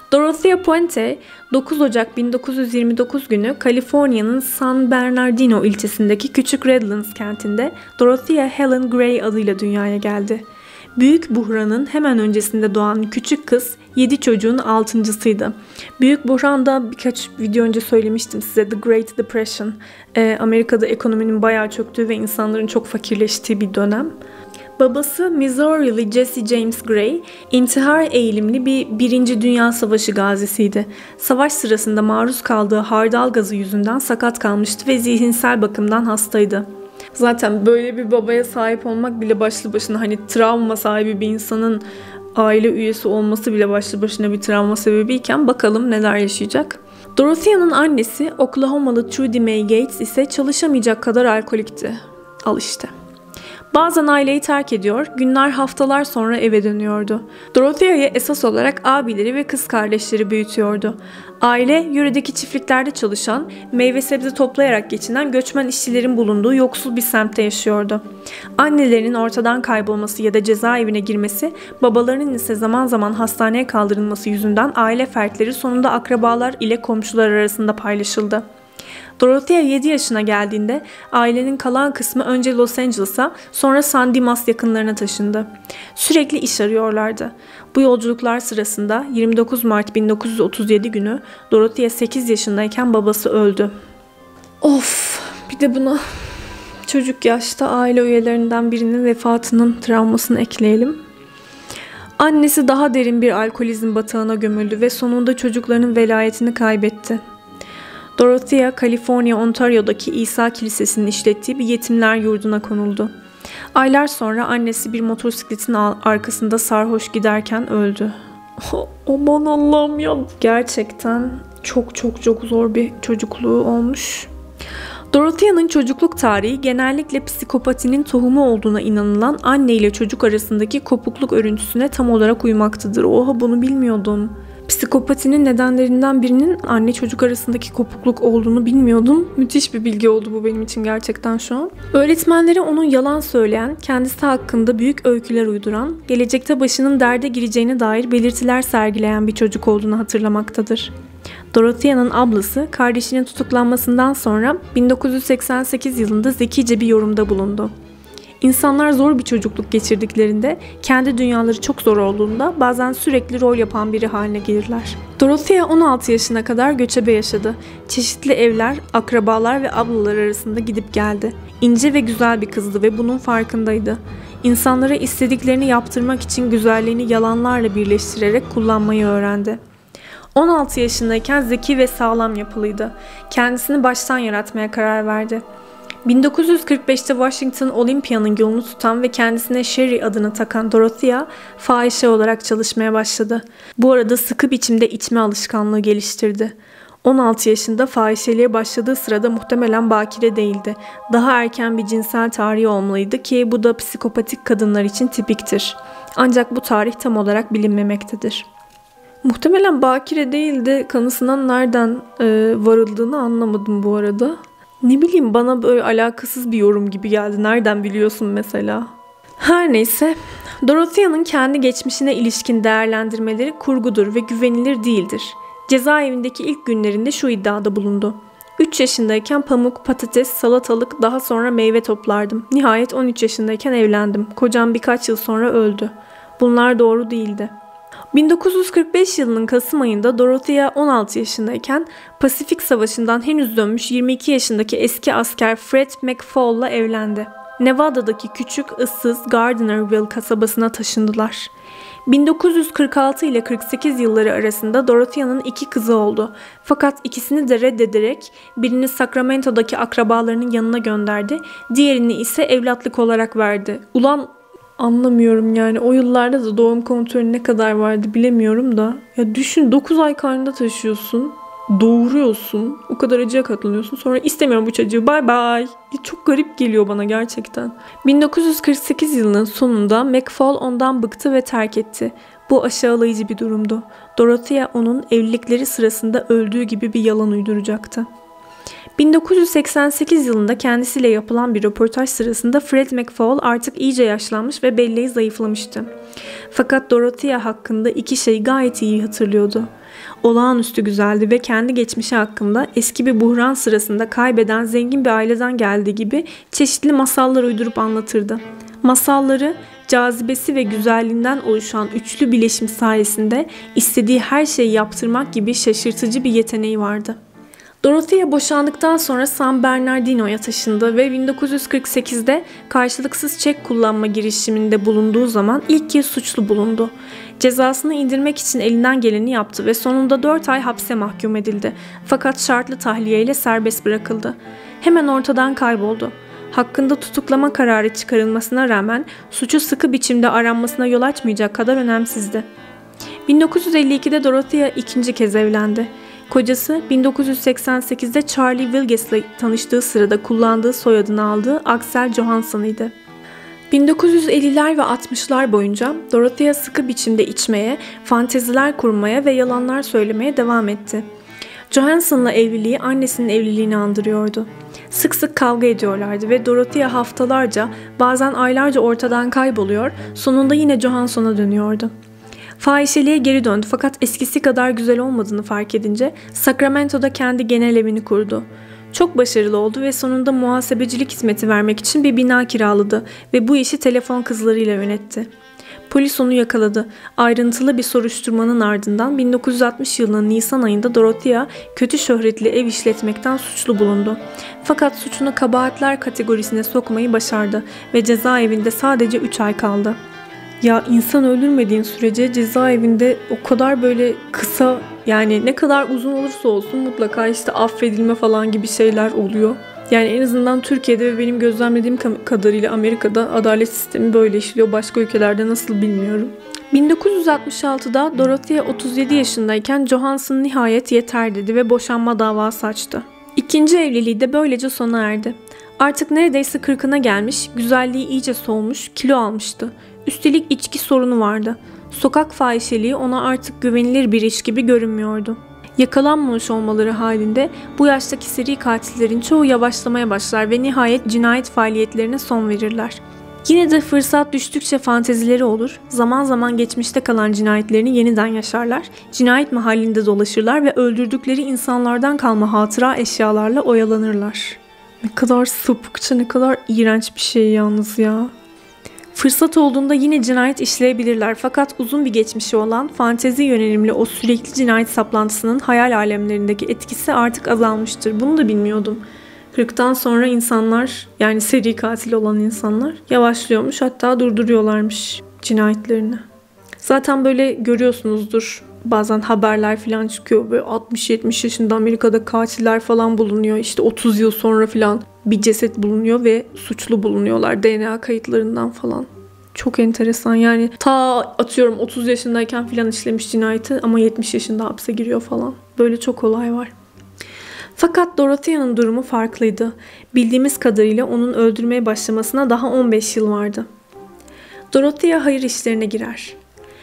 Dorothea Puente 9 Ocak 1929 günü Kaliforniya'nın San Bernardino ilçesindeki küçük Redlands kentinde Dorothea Helen Gray adıyla dünyaya geldi. Büyük buhranın hemen öncesinde doğan küçük kız 7 çocuğun 6.'sıydı. Büyük buhran da birkaç video önce söylemiştim size, The Great Depression. Amerika'da ekonominin bayağı çöktüğü ve insanların çok fakirleştiği bir dönem. Babası Missouri'li Jesse James Gray, intihar eğilimli bir Birinci Dünya Savaşı gazisiydi. Savaş sırasında maruz kaldığı hardal gazı yüzünden sakat kalmıştı ve zihinsel bakımdan hastaydı. Zaten böyle bir babaya sahip olmak bile başlı başına, hani travma sahibi bir insanın aile üyesi olması bile başlı başına bir travma sebebiyken bakalım neler yaşayacak. Dorothea'nın annesi Oklahomalı Trudy May Gates ise çalışamayacak kadar alkolikti. Al işte. Bazen aileyi terk ediyor, günler haftalar sonra eve dönüyordu. Dorothea'yı esas olarak abileri ve kız kardeşleri büyütüyordu. Aile, yöredeki çiftliklerde çalışan, meyve sebze toplayarak geçinen göçmen işçilerin bulunduğu yoksul bir semtte yaşıyordu. Annelerinin ortadan kaybolması ya da cezaevine girmesi, babalarının ise zaman zaman hastaneye kaldırılması yüzünden aile fertleri sonunda akrabalar ile komşular arasında paylaşıldı. Dorothea 7 yaşına geldiğinde ailenin kalan kısmı önce Los Angeles'a, sonra San Dimas yakınlarına taşındı. Sürekli iş arıyorlardı. Bu yolculuklar sırasında 29 Mart 1937 günü Dorothea 8 yaşındayken babası öldü. Of, bir de buna çocuk yaşta aile üyelerinden birinin vefatının travmasını ekleyelim. Annesi daha derin bir alkolizm batağına gömüldü ve sonunda çocuklarının velayetini kaybetti. Dorothea, Kaliforniya, Ontario'daki İsa Kilisesi'nin işlettiği bir yetimler yurduna konuldu. Aylar sonra annesi bir motosikletin arkasında sarhoş giderken öldü. Aman Allah'ım ya. Gerçekten çok zor bir çocukluğu olmuş. Dorothea'nın çocukluk tarihi genellikle psikopatinin tohumu olduğuna inanılan anne ile çocuk arasındaki kopukluk örüntüsüne tam olarak uymaktadır. Oha, bunu bilmiyordum. Psikopatinin nedenlerinden birinin anne çocuk arasındaki kopukluk olduğunu bilmiyordum. Müthiş bir bilgi oldu bu benim için gerçekten şu an. Öğretmenleri onun yalan söyleyen, kendisi hakkında büyük öyküler uyduran, gelecekte başının derde gireceğine dair belirtiler sergileyen bir çocuk olduğunu hatırlamaktadır. Dorothea'nın ablası kardeşinin tutuklanmasından sonra 1988 yılında zekice bir yorumda bulundu. İnsanlar zor bir çocukluk geçirdiklerinde, kendi dünyaları çok zor olduğunda bazen sürekli rol yapan biri haline gelirler. Dorothea 16 yaşına kadar göçebe yaşadı. Çeşitli evler, akrabalar ve ablalar arasında gidip geldi. İnce ve güzel bir kızdı ve bunun farkındaydı. İnsanlara istediklerini yaptırmak için güzelliğini yalanlarla birleştirerek kullanmayı öğrendi. 16 yaşındayken zeki ve sağlam yapılıydı. Kendisini baştan yaratmaya karar verdi. 1945'te Washington Olympia'nın yolunu tutan ve kendisine Sherry adını takan Dorothea, fahişe olarak çalışmaya başladı. Bu arada sıkı biçimde içme alışkanlığı geliştirdi. 16 yaşında fahişeliğe başladığı sırada muhtemelen bakire değildi. Daha erken bir cinsel tarihi olmalıydı ki bu da psikopatik kadınlar için tipiktir. Ancak bu tarih tam olarak bilinmemektedir. Muhtemelen bakire değildi kanısından nereden varıldığını anlamadım bu arada. Ne bileyim, bana böyle alakasız bir yorum gibi geldi. Nereden biliyorsun mesela? Her neyse, Dorothea'nın kendi geçmişine ilişkin değerlendirmeleri kurgudur ve güvenilir değildir. Cezaevindeki ilk günlerinde şu iddiada bulundu. 3 yaşındayken pamuk, patates, salatalık, daha sonra meyve toplardım. Nihayet 13 yaşındayken evlendim. Kocam birkaç yıl sonra öldü. Bunlar doğru değildi. 1945 yılının Kasım ayında Dorothea 16 yaşındayken Pasifik Savaşı'ndan henüz dönmüş 22 yaşındaki eski asker Fred McFall'la evlendi. Nevada'daki küçük, ıssız Gardnerville kasabasına taşındılar. 1946 ile 48 yılları arasında Dorothea'nın 2 kızı oldu. Fakat ikisini de reddederek birini Sacramento'daki akrabalarının yanına gönderdi, diğerini ise evlatlık olarak verdi. Ulan anlamıyorum yani, o yıllarda da doğum kontrolü ne kadar vardı bilemiyorum da. Ya düşün, 9 ay karnında taşıyorsun, doğuruyorsun, o kadar acıya katlanıyorsun, sonra istemiyorum bu çocuğu, bye bye. Çok garip geliyor bana gerçekten. 1948 yılının sonunda McFall ondan bıktı ve terk etti. Bu aşağılayıcı bir durumdu. Dorothea onun evlilikleri sırasında öldüğü gibi bir yalan uyduracaktı. 1988 yılında kendisiyle yapılan bir röportaj sırasında Fred McFall artık iyice yaşlanmış ve belleği zayıflamıştı. Fakat Dorothea hakkında iki şey gayet iyi hatırlıyordu. Olağanüstü güzeldi ve kendi geçmişi hakkında eski bir buhran sırasında kaybeden zengin bir aileden geldiği gibi çeşitli masallar uydurup anlatırdı. Masalları, cazibesi ve güzelliğinden oluşan üçlü bileşim sayesinde istediği her şeyi yaptırmak gibi şaşırtıcı bir yeteneği vardı. Dorothea boşandıktan sonra San Bernardino'ya taşındı ve 1948'de karşılıksız çek kullanma girişiminde bulunduğu zaman ilk kez suçlu bulundu. Cezasını indirmek için elinden geleni yaptı ve sonunda 4 ay hapse mahkum edildi. Fakat şartlı tahliyeyle serbest bırakıldı. Hemen ortadan kayboldu. Hakkında tutuklama kararı çıkarılmasına rağmen suçu sıkı biçimde aranmasına yol açmayacak kadar önemsizdi. 1952'de Dorothea ikinci kez evlendi. Kocası 1988'de Charlie Wilges'le tanıştığı sırada kullandığı soyadını aldığı Axel Johansson'ydı. 1950'ler ve 60'lar boyunca Dorothea sıkı biçimde içmeye, fanteziler kurmaya ve yalanlar söylemeye devam etti. Johansson'la evliliği annesinin evliliğini andırıyordu. Sık sık kavga ediyorlardı ve Dorothea haftalarca, bazen aylarca ortadan kayboluyor, sonunda yine Johansson'a dönüyordu. Fahişeliğe geri döndü fakat eskisi kadar güzel olmadığını fark edince Sacramento'da kendi genel evini kurdu. Çok başarılı oldu ve sonunda muhasebecilik hizmeti vermek için bir bina kiraladı ve bu işi telefon kızlarıyla yönetti. Polis onu yakaladı. Ayrıntılı bir soruşturmanın ardından 1960 yılının Nisan ayında Dorothea kötü şöhretli ev işletmekten suçlu bulundu. Fakat suçunu kabahatler kategorisine sokmayı başardı ve cezaevinde sadece 3 ay kaldı. Ya insan öldürmediğin sürece cezaevinde o kadar böyle kısa, yani ne kadar uzun olursa olsun mutlaka işte affedilme falan gibi şeyler oluyor. Yani en azından Türkiye'de ve benim gözlemlediğim kadarıyla Amerika'da adalet sistemi böyle işliyor. Başka ülkelerde nasıl bilmiyorum. 1966'da Dorothea 37 yaşındayken Johansson nihayet yeter dedi ve boşanma davası açtı. İkinci evliliği de böylece sona erdi. Artık neredeyse 40'ına gelmiş, güzelliği iyice solmuş, kilo almıştı. Üstelik içki sorunu vardı. Sokak fahişeliği ona artık güvenilir bir iş gibi görünmüyordu. Yakalanmamış olmaları halinde bu yaştaki seri katillerin çoğu yavaşlamaya başlar ve nihayet cinayet faaliyetlerine son verirler. Yine de fırsat düştükçe fantezileri olur, zaman zaman geçmişte kalan cinayetlerini yeniden yaşarlar, cinayet mahallinde dolaşırlar ve öldürdükleri insanlardan kalma hatıra eşyalarla oyalanırlar. Ne kadar sapıkça, ne kadar iğrenç bir şey yalnız ya. Fırsat olduğunda yine cinayet işleyebilirler fakat uzun bir geçmişi olan fantezi yönelimli o sürekli cinayet saplantısının hayal alemlerindeki etkisi artık azalmıştır. Bunu da bilmiyordum. 40'tan sonra insanlar, yani seri katil olan insanlar yavaşlıyormuş, hatta durduruyorlarmış cinayetlerini. Zaten böyle görüyorsunuzdur, bazen haberler falan çıkıyor, böyle 60-70 yaşında Amerika'da katiller falan bulunuyor, işte 30 yıl sonra falan bir ceset bulunuyor ve suçlu bulunuyorlar DNA kayıtlarından falan. Çok enteresan, yani ta atıyorum 30 yaşındayken falan işlemiş cinayeti ama 70 yaşında hapse giriyor falan. Böyle çok olay var. Fakat Dorothea'nın durumu farklıydı. Bildiğimiz kadarıyla onun öldürmeye başlamasına daha 15 yıl vardı. Dorothea hayır işlerine girer.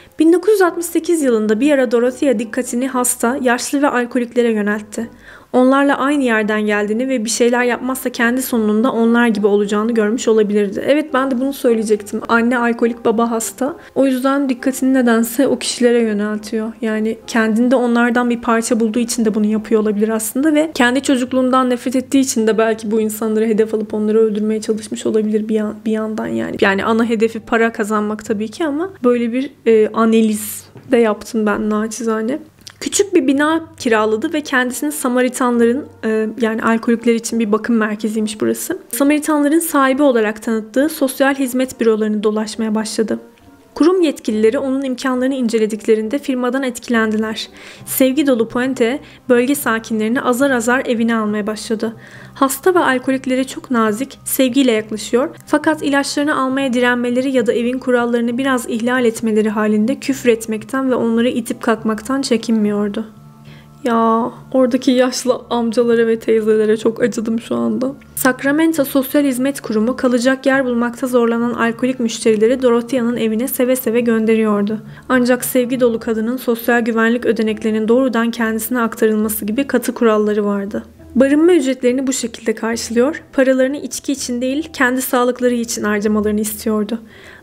1968 yılında bir ara Dorothea dikkatini hasta, yaşlı ve alkoliklere yöneltti. Onlarla aynı yerden geldiğini ve bir şeyler yapmazsa kendi sonunda onlar gibi olacağını görmüş olabilirdi. Evet, ben de bunu söyleyecektim. Anne alkolik, baba hasta. O yüzden dikkatini nedense o kişilere yöneltiyor. Yani kendinde onlardan bir parça bulduğu için de bunu yapıyor olabilir aslında ve kendi çocukluğundan nefret ettiği için de belki bu insanları hedef alıp onları öldürmeye çalışmış olabilir bir yandan yani. Yani ana hedefi para kazanmak tabii ki ama böyle bir analiz de yaptım ben naçizane. Küçük bir bina kiraladı ve kendisini Samaritanların, yani alkolikler için bir bakım merkeziymiş burası, Samaritanların sahibi olarak tanıttığı sosyal hizmet bürolarını dolaşmaya başladı. Kurum yetkilileri onun imkanlarını incelediklerinde firmadan etkilendiler. Sevgi dolu Puente, bölge sakinlerini azar azar evine almaya başladı. Hasta ve alkoliklere çok nazik, sevgiyle yaklaşıyor fakat ilaçlarını almaya direnmeleri ya da evin kurallarını biraz ihlal etmeleri halinde küfür etmekten ve onları itip kalkmaktan çekinmiyordu. Ya oradaki yaşlı amcalara ve teyzelere çok acıdım şu anda. Sacramento Sosyal Hizmet Kurumu kalacak yer bulmakta zorlanan alkolik müşterileri Dorothea'nın evine seve seve gönderiyordu. Ancak sevgi dolu kadının sosyal güvenlik ödeneklerinin doğrudan kendisine aktarılması gibi katı kuralları vardı. Barınma ücretlerini bu şekilde karşılıyor, paralarını içki için değil kendi sağlıkları için harcamalarını istiyordu.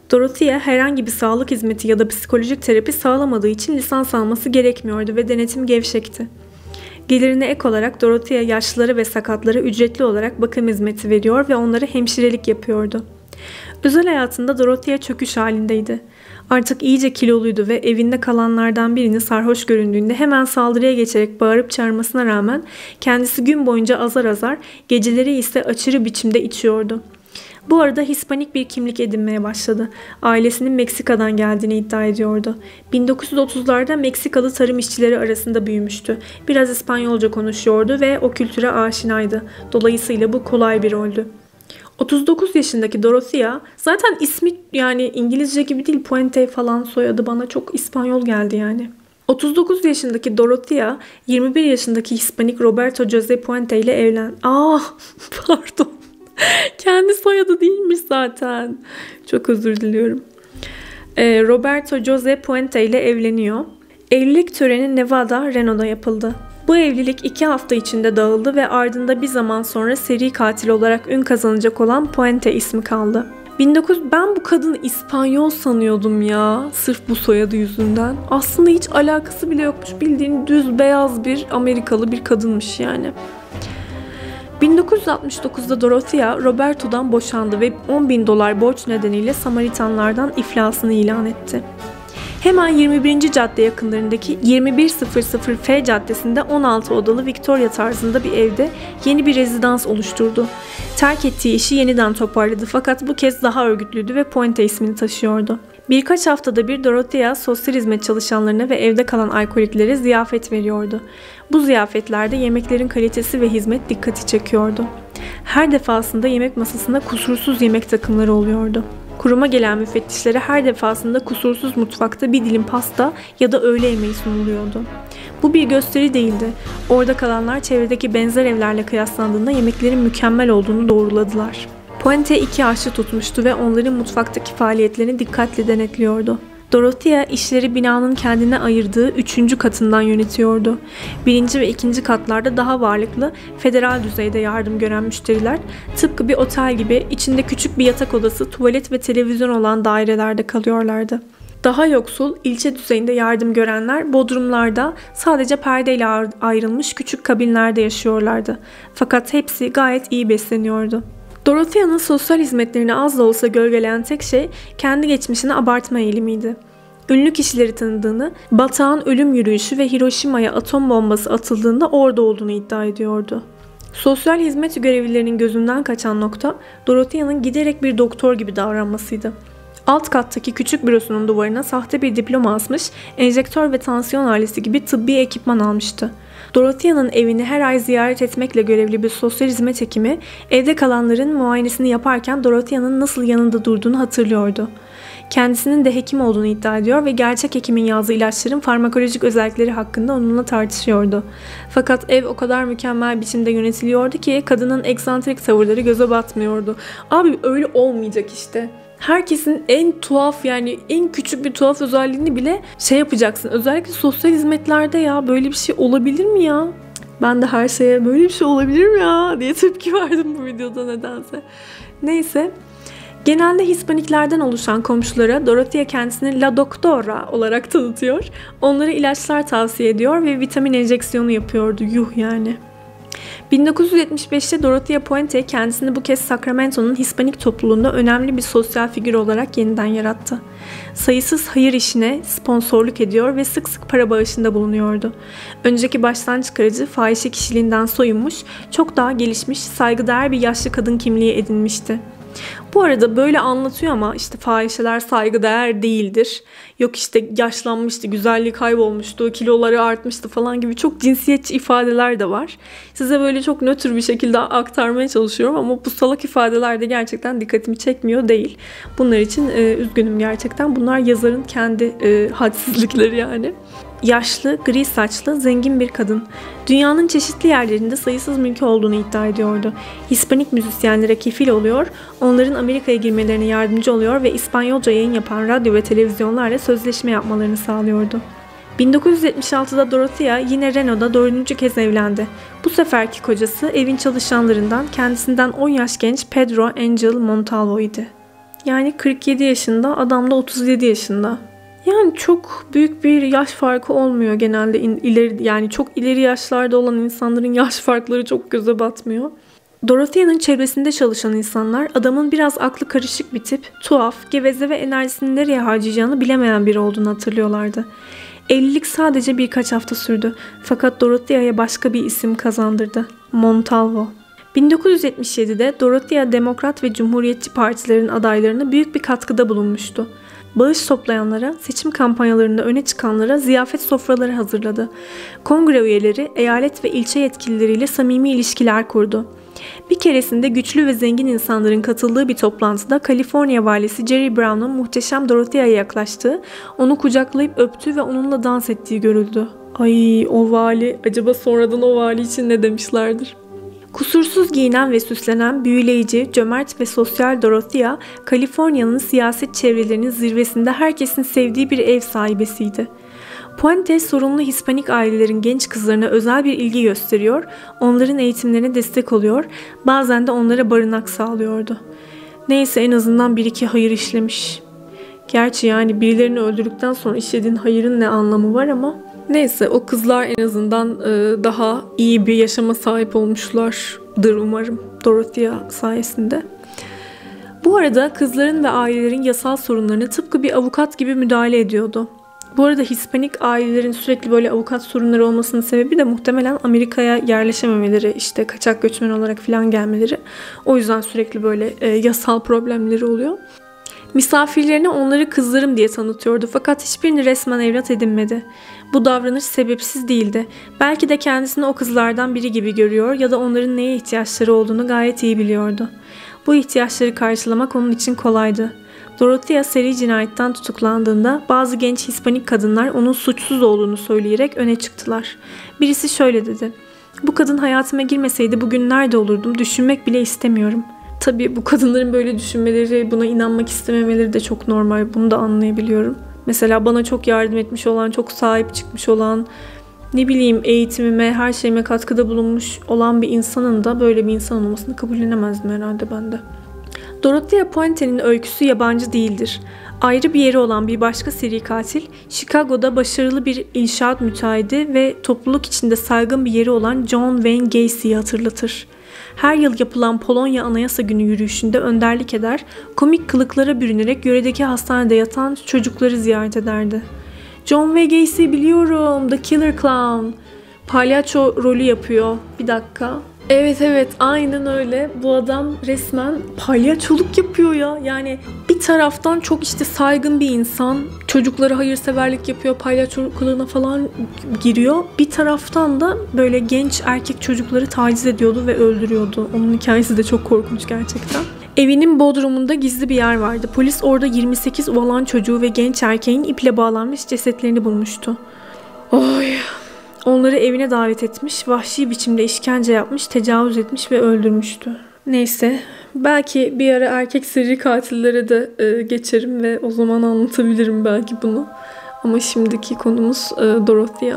Dorothea herhangi bir sağlık hizmeti ya da psikolojik terapi sağlamadığı için lisans alması gerekmiyordu ve denetim gevşekti. Gelirine ek olarak Dorothea yaşlılara ve sakatlara ücretli olarak bakım hizmeti veriyor ve onlara hemşirelik yapıyordu. Özel hayatında Dorothea çöküş halindeydi. Artık iyice kiloluydu ve evinde kalanlardan birini sarhoş göründüğünde hemen saldırıya geçerek bağırıp çağırmasına rağmen kendisi gün boyunca azar azar, geceleri ise aşırı biçimde içiyordu. Bu arada Hispanik bir kimlik edinmeye başladı. Ailesinin Meksika'dan geldiğini iddia ediyordu. 1930'larda Meksikalı tarım işçileri arasında büyümüştü. Biraz İspanyolca konuşuyordu ve o kültüre aşinaydı. Dolayısıyla bu kolay bir roldü. 39 yaşındaki Dorothea, zaten ismi yani İngilizce gibi değil, Puente falan soyadı bana çok İspanyol geldi yani. 39 yaşındaki Dorothea, 21 yaşındaki Hispanik Roberto José Puente ile pardon. Kendi soyadı değilmiş zaten. Çok özür diliyorum. Roberto José Puente ile evleniyor. Evlilik töreni Nevada, Reno'da yapıldı. Bu evlilik 2 hafta içinde dağıldı ve ardında bir zaman sonra seri katil olarak ün kazanacak olan Puente ismi kaldı. Ben bu kadını İspanyol sanıyordum ya, sırf bu soyadı yüzünden. Aslında hiç alakası bile yokmuş. Bildiğin düz beyaz bir Amerikalı bir kadınmış yani. 1969'da Dorothea Roberto'dan boşandı ve $10.000 borç nedeniyle Samaritanlardan iflasını ilan etti. Hemen 21. cadde yakınlarındaki 2100 F caddesinde 16 odalı Victoria tarzında bir evde yeni bir rezidans oluşturdu. Terk ettiği işi yeniden toparladı fakat bu kez daha örgütlüydü ve Puente ismini taşıyordu. Birkaç haftada bir Dorothea sosyal hizmet çalışanlarına ve evde kalan alkoliklere ziyafet veriyordu. Bu ziyafetlerde yemeklerin kalitesi ve hizmet dikkati çekiyordu. Her defasında yemek masasında kusursuz yemek takımları oluyordu. Kuruma gelen müfettişlere her defasında kusursuz mutfakta bir dilim pasta ya da öğle yemeği sunuluyordu. Bu bir gösteri değildi. Orada kalanlar çevredeki benzer evlerle kıyaslandığında yemeklerin mükemmel olduğunu doğruladılar. Puente 2 aşçı tutmuştu ve onların mutfaktaki faaliyetlerini dikkatle denetliyordu. Dorothea işleri binanın kendine ayırdığı 3. katından yönetiyordu. 1. ve 2. katlarda daha varlıklı, federal düzeyde yardım gören müşteriler tıpkı bir otel gibi içinde küçük bir yatak odası, tuvalet ve televizyon olan dairelerde kalıyorlardı. Daha yoksul, ilçe düzeyinde yardım görenler bodrumlarda sadece perdeyle ayrılmış küçük kabinlerde yaşıyorlardı. Fakat hepsi gayet iyi besleniyordu. Dorothea'nın sosyal hizmetlerini az da olsa gölgeleyen tek şey kendi geçmişini abartma eğilimiydi. Ünlü kişileri tanıdığını, Batağın ölüm yürüyüşü ve Hiroşima'ya atom bombası atıldığında orada olduğunu iddia ediyordu. Sosyal hizmet görevlilerinin gözünden kaçan nokta Dorothea'nın giderek bir doktor gibi davranmasıydı. Alt kattaki küçük bürosunun duvarına sahte bir diploma asmış, enjektör ve tansiyon aleti gibi tıbbi ekipman almıştı. Dorothea'nın evini her ay ziyaret etmekle görevli bir sosyal hizmet hekimi, evde kalanların muayenesini yaparken Dorothea'nın nasıl yanında durduğunu hatırlıyordu. Kendisinin de hekim olduğunu iddia ediyor ve gerçek hekimin yazdığı ilaçların farmakolojik özellikleri hakkında onunla tartışıyordu. Fakat ev o kadar mükemmel biçimde yönetiliyordu ki kadının eksantrik tavırları göze batmıyordu. Abi öyle olmayacak işte. Herkesin en tuhaf, yani en küçük bir tuhaf özelliğini bile yapacaksın. Özellikle sosyal hizmetlerde ya, böyle bir şey olabilir mi ya? Ben de her şeye böyle bir şey olabilir mi ya diye tepki verdim bu videoda nedense. Neyse. Genelde Hispaniklerden oluşan komşulara Dorothea kendisini La Doctora olarak tanıtıyor. Onlara ilaçlar tavsiye ediyor ve vitamin enjeksiyonu yapıyordu. Yuh yani. 1975'te Dorothea Puente kendisini bu kez Sacramento'nun Hispanik topluluğunda önemli bir sosyal figür olarak yeniden yarattı. Sayısız hayır işine sponsorluk ediyor ve sık sık para bağışında bulunuyordu. Önceki baştan çıkarıcı fahişe kişiliğinden soyunmuş, çok daha gelişmiş, saygıdeğer bir yaşlı kadın kimliği edinmişti. Bu arada böyle anlatıyor ama işte fahişeler saygıdeğer değildir. Yok işte yaşlanmıştı, güzelliği kaybolmuştu, kiloları artmıştı falan gibi çok cinsiyetçi ifadeler de var. Size böyle çok nötr bir şekilde aktarmaya çalışıyorum ama bu salak ifadeler de gerçekten dikkatimi çekmiyor değil. Bunlar için üzgünüm gerçekten. Bunlar yazarın kendi hadsizlikleri yani. Yaşlı, gri saçlı, zengin bir kadın. Dünyanın çeşitli yerlerinde sayısız mülkü olduğunu iddia ediyordu. Hispanik müzisyenlere kefil oluyor, onların Amerika'ya girmelerine yardımcı oluyor ve İspanyolca yayın yapan radyo ve televizyonlarla sözleşme yapmalarını sağlıyordu. 1976'da Dorothea yine Reno'da 4. kez evlendi. Bu seferki kocası evin çalışanlarından kendisinden 10 yaş genç Pedro Angel Montalvo idi. Yani 47 yaşında, adam da 37 yaşında. Yani çok büyük bir yaş farkı olmuyor genelde ileri, yani çok ileri yaşlarda olan insanların yaş farkları çok göze batmıyor. Dorothea'nın çevresinde çalışan insanlar adamın biraz aklı karışık bir tip, tuhaf, geveze ve enerjisini nereye harcayacağını bilemeyen biri olduğunu hatırlıyorlardı. Evlilik sadece birkaç hafta sürdü fakat Dorothea'ya başka bir isim kazandırdı. Montalvo. 1977'de Dorothea Demokrat ve Cumhuriyetçi partilerin adaylarına büyük bir katkıda bulunmuştu. Bağış toplayanlara, seçim kampanyalarında öne çıkanlara ziyafet sofraları hazırladı. Kongre üyeleri, eyalet ve ilçe yetkilileriyle samimi ilişkiler kurdu. Bir keresinde güçlü ve zengin insanların katıldığı bir toplantıda Kaliforniya valisi Jerry Brown'un muhteşem Dorothea'ya yaklaştığı, onu kucaklayıp öptüğü ve onunla dans ettiği görüldü. Ay, o vali, acaba sonradan o vali için ne demişlerdir? Kusursuz giyinen ve süslenen, büyüleyici, cömert ve sosyal Dorothea, Kaliforniya'nın siyaset çevrelerinin zirvesinde herkesin sevdiği bir ev sahibesiydi. Puente sorunlu Hispanik ailelerin genç kızlarına özel bir ilgi gösteriyor, onların eğitimlerine destek oluyor, bazen de onlara barınak sağlıyordu. Neyse, en azından bir iki hayır işlemiş. Gerçi yani birilerini öldürdükten sonra işlediğin hayırın ne anlamı var ama... Neyse, o kızlar en azından daha iyi bir yaşama sahip olmuşlardır umarım Dorothea sayesinde. Bu arada kızların ve ailelerin yasal sorunlarına tıpkı bir avukat gibi müdahale ediyordu. Bu arada Hispanik ailelerin sürekli böyle avukat sorunları olmasının sebebi de muhtemelen Amerika'ya yerleşememeleri, işte kaçak göçmen olarak falan gelmeleri. O yüzden sürekli böyle yasal problemleri oluyor. Misafirlerine onları kızlarım diye tanıtıyordu fakat hiçbirini resmen evlat edinmedi. Bu davranış sebepsiz değildi. Belki de kendisini o kızlardan biri gibi görüyor ya da onların neye ihtiyaçları olduğunu gayet iyi biliyordu. Bu ihtiyaçları karşılamak onun için kolaydı. Dorothea seri cinayetten tutuklandığında bazı genç Hispanik kadınlar onun suçsuz olduğunu söyleyerek öne çıktılar. Birisi şöyle dedi: "Bu kadın hayatıma girmeseydi bugün nerede olurdum, düşünmek bile istemiyorum." Tabii bu kadınların böyle düşünmeleri, buna inanmak istememeleri de çok normal. Bunu da anlayabiliyorum. Mesela bana çok yardım etmiş olan, çok sahip çıkmış olan, ne bileyim eğitimime, her şeyime katkıda bulunmuş olan bir insanın da böyle bir insan olmasını kabullenemezdim herhalde ben de. Dorothea Puente'nin öyküsü yabancı değildir. Ayrı bir yeri olan bir başka seri katil, Chicago'da başarılı bir inşaat müteahhidi ve topluluk içinde saygın bir yeri olan John Wayne Gacy'yi hatırlatır. Her yıl yapılan Polonya Anayasa Günü yürüyüşünde önderlik eder, komik kılıklara bürünerek yöredeki hastanede yatan çocukları ziyaret ederdi. John Wayne Gacy biliyorum, The Killer Clown. Palyaço rolü yapıyor. Bir dakika. Evet, aynen öyle. Bu adam resmen palyaçoluk yapıyor ya. Yani bir taraftan çok işte saygın bir insan. Çocuklara hayırseverlik yapıyor. Palyaço kılığına falan giriyor. Bir taraftan da böyle genç erkek çocukları taciz ediyordu ve öldürüyordu. Onun hikayesi de çok korkunç gerçekten. Evinin bodrumunda gizli bir yer vardı. Polis orada 28 oğlan çocuğu ve genç erkeğin iple bağlanmış cesetlerini bulmuştu. Oy... Onları evine davet etmiş, vahşi biçimde işkence yapmış, tecavüz etmiş ve öldürmüştü. Neyse, belki bir ara erkek seri katillere de geçerim ve o zaman anlatabilirim belki bunu. Ama şimdiki konumuz Dorothea.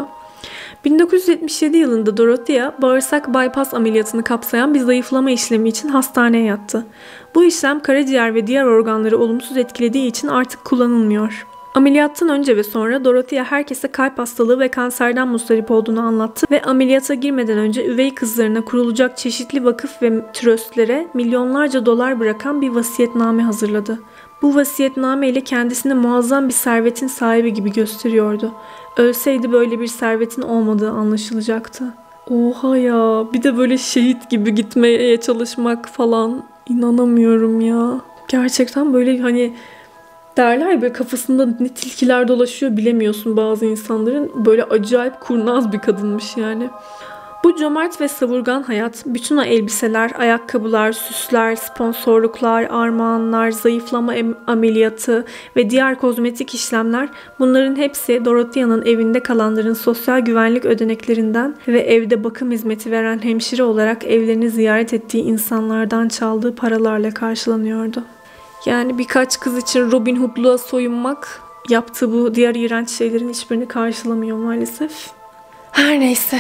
1977 yılında Dorothea, bağırsak bypass ameliyatını kapsayan bir zayıflama işlemi için hastaneye yattı. Bu işlem karaciğer ve diğer organları olumsuz etkilediği için artık kullanılmıyor. Ameliyattan önce ve sonra Dorothea herkese kalp hastalığı ve kanserden muzdarip olduğunu anlattı ve ameliyata girmeden önce üvey kızlarına kurulacak çeşitli vakıf ve tröstlere milyonlarca dolar bırakan bir vasiyetname hazırladı. Bu vasiyetname ile kendisini muazzam bir servetin sahibi gibi gösteriyordu. Ölseydi böyle bir servetin olmadığı anlaşılacaktı. Oha ya, bir de böyle şehit gibi gitmeye çalışmak falan, inanamıyorum ya. Gerçekten böyle hani... Derler ya, böyle kafasında ne tilkiler dolaşıyor bilemiyorsun bazı insanların. Böyle acayip kurnaz bir kadınmış yani. Bu cömert ve savurgan hayat, bütün o elbiseler, ayakkabılar, süsler, sponsorluklar, armağanlar, zayıflama ameliyatı ve diğer kozmetik işlemler, bunların hepsi Dorothea'nın evinde kalanların sosyal güvenlik ödeneklerinden ve evde bakım hizmeti veren hemşire olarak evlerini ziyaret ettiği insanlardan çaldığı paralarla karşılanıyordu. Yani birkaç kız için Robin Hood'luğa soyunmak yaptığı bu diğer iğrenç şeylerin hiçbirini karşılamıyor maalesef. Her neyse.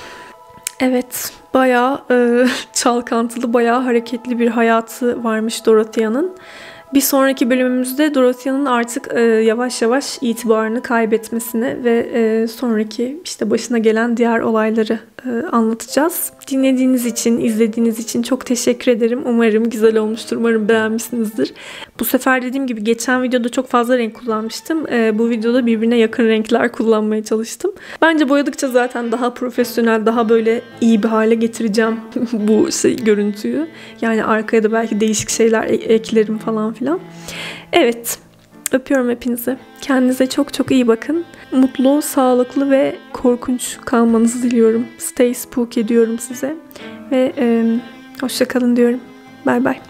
Evet, bayağı çalkantılı, bayağı hareketli bir hayatı varmış Dorothea'nın. Bir sonraki bölümümüzde Dorothea'nın artık yavaş yavaş itibarını kaybetmesini ve sonraki işte başına gelen diğer olayları anlatacağız. Dinlediğiniz için, izlediğiniz için çok teşekkür ederim. Umarım güzel olmuştur. Umarım beğenmişsinizdir. Bu sefer dediğim gibi geçen videoda çok fazla renk kullanmıştım. Bu videoda birbirine yakın renkler kullanmaya çalıştım. Bence boyadıkça zaten daha profesyonel, daha böyle iyi bir hale getireceğim bu görüntüyü. Yani arkaya da belki değişik şeyler eklerim falan filan. Evet. Öpüyorum hepinizi. Kendinize çok çok iyi bakın. Mutlu, sağlıklı ve korkunç kalmanızı diliyorum. Stay spooky diyorum size. Ve hoşça kalın diyorum. Bye bye.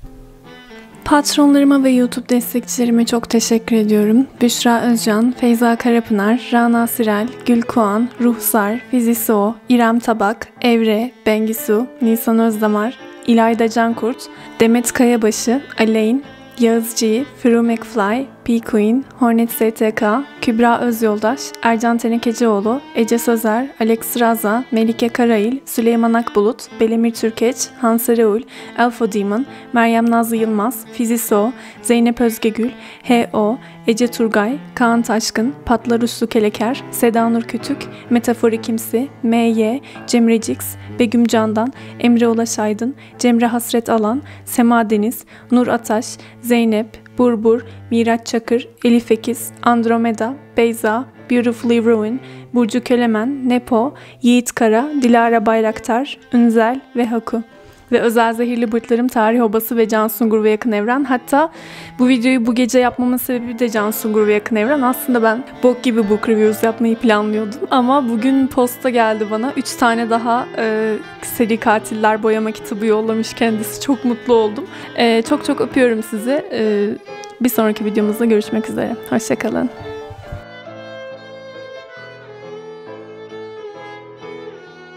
Patronlarıma ve YouTube destekçilerime çok teşekkür ediyorum. Büşra Özcan, Feyza Karapınar, Rana Sirel, Gül Kuan, Ruhsar, Fiziso, İrem Tabak, Evre, Bengisu, Nisan Özdamar, İlayda Cankurt, Demet Kayabaşı, Aleyn, Yağız G, Fru McFly, P Queen, Hornet STK, Kübra Özyoldaş, Ercan Tenekecioğlu, Ece Sözer, Alex Raza, Melike Karail, Süleyman Akbulut, Belemir Türkeç, Hansa Reul, Elfo Demon, Meryem Nazlı Yılmaz, Fiziso, Zeynep Özgegül, H.O., Ece Turgay, Kaan Taşkın, Patlar Uslu Keleker, Seda Nur Kütük, Metafori Kimsi, M.Y., Cemre Cix, Begüm Candan, Emre Ulaş Aydın, Cemre Hasret Alan, Sema Deniz, Nur Ataş, Zeynep, Burbur, Miraç Çakır, Elif Ekiz, Andromeda, Beyza, Beautifully Ruin, Burcu Kölemen, Nepo, Yiğit Kara, Dilara Bayraktar, Ünzel ve Haku. Ve özel zehirli bırtlarım Tarih Obası ve Can Sungur ve Yakın Evren. Hatta bu videoyu bu gece yapmamın sebebi de Can Sungur ve Yakın Evren. Aslında ben bok gibi book reviews yapmayı planlıyordum. Ama bugün posta geldi bana. 3 tane daha seri katiller boyama kitabı yollamış kendisi. Çok mutlu oldum. Çok çok öpüyorum sizi. Bir sonraki videomuzda görüşmek üzere. Hoşça kalın.